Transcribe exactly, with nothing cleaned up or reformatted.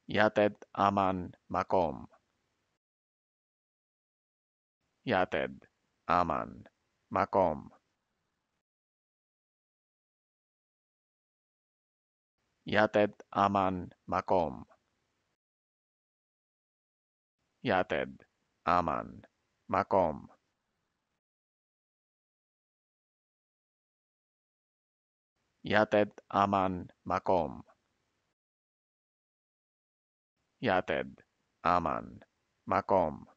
Yated, Aman, Maqom. Yated, Aman, Maqom. Yated, Aman, Maqom. Yated, Aman, Maqom. Yated, Aman, Maqom. Yated, Aman, Maqom.